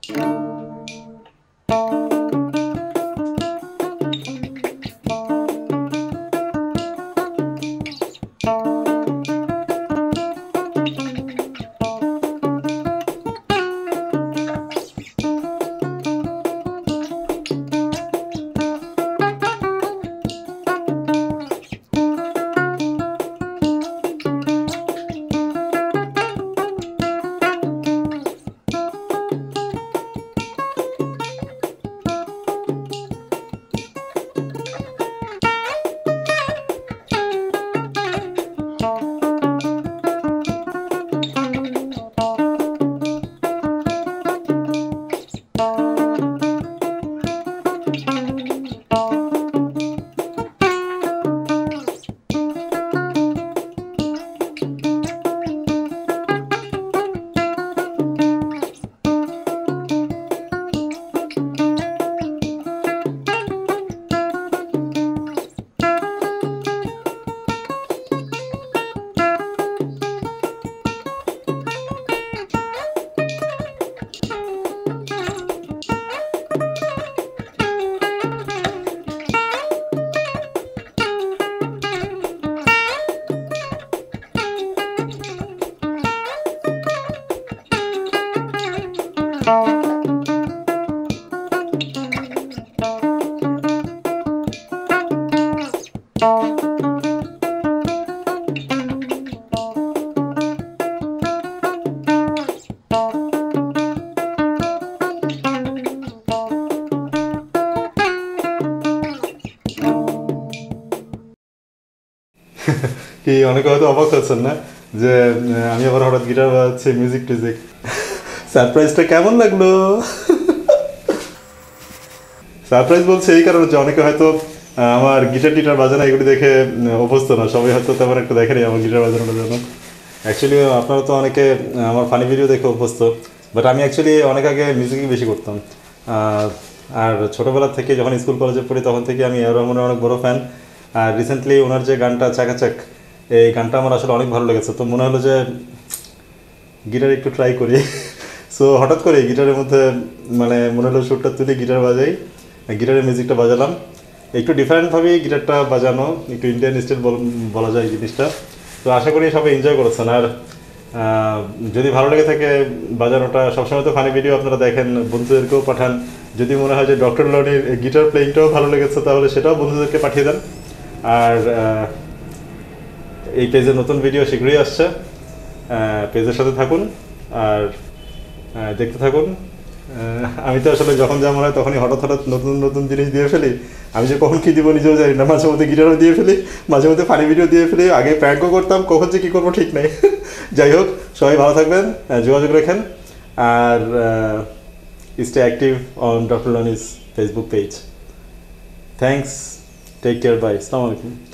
কি অনেকে হয়তো অবাক হচ্ছেন না যে আমি আবার হঠাৎ গিটার বাজাচ্ছি, মিউজিক টিউজিক। সারপ্রাইজটা কেমন লাগলো? সারপ্রাইজ বলছে এই কারণে যে অনেকে হয়তো আমার গিটার টিটার বাজানো এগুলি দেখে অভ্যস্ত না, সবাই হয়তো তেমন একটা দেখেনি আমার গিটার বাজানোর জন্য। অ্যাকচুয়ালি আপনারা তো অনেকে আমার ফানি ভিডিও দেখে অভ্যস্ত, বাট আমি অ্যাকচুয়ালি অনেক আগে মিউজিকই বেশি করতাম। আর ছোটোবেলা থেকে যখন স্কুল কলেজে পড়ি তখন থেকে আমি এ আর রহমানের অনেক বড় ফ্যান। আর রিসেন্টলি ওনার যে গানটা চাকাচাক, এই গানটা আমার আসলে অনেক ভালো লেগেছে, তো মনে হলো যে গিটার একটু ট্রাই করি। সো হঠাৎ করে গিটারের মধ্যে মানে মনে হলো সুরটা তুলে গিটার বাজাই, গিটারের মিউজিকটা বাজালাম। একটু ডিফারেন্টভাবেই গিটারটা বাজানো, একটু ইন্ডিয়ান স্টাইল বলা যায় জিনিসটা। তো আশা করি সবাই এনজয় করেছেন। আর যদি ভালো লেগে থাকে বাজানোটা, সবসময় তো ফানি ভিডিও আপনারা দেখেন, বন্ধুদেরকেও পাঠান। যদি মনে হয় যে ডক্টর লনির গিটার প্লেইংটাও ভালো লেগেছে তাহলে সেটাও বন্ধুদেরকে পাঠিয়ে দেন। আর এই পেজে নতুন ভিডিও শীঘ্রই আসছে, পেজের সাথে থাকুন আর দেখতে থাকুন। আমি তো আসলে যখন যা মনে হয় তখনই হঠাৎ হঠাৎ নতুন নতুন জিনিস দিয়ে ফেলি। আমি যে কখন কী দিব নিজেও জানি না। মাঝে মধ্যে গিটারও দিয়ে ফেলি, মাঝে মধ্যে ফানি ভিডিও দিয়ে ফেলি, আগে প্র্যাঙ্কও করতাম, কখন যে কী করবো ঠিক নেই। যাই হোক, সবাই ভালো থাকবেন, যোগাযোগ রাখেন, আর স্টে অ্যাক্টিভ অন ডক্টর লনিস Facebook page. Thanks, take care, bye, আসসালামু আলাইকুম।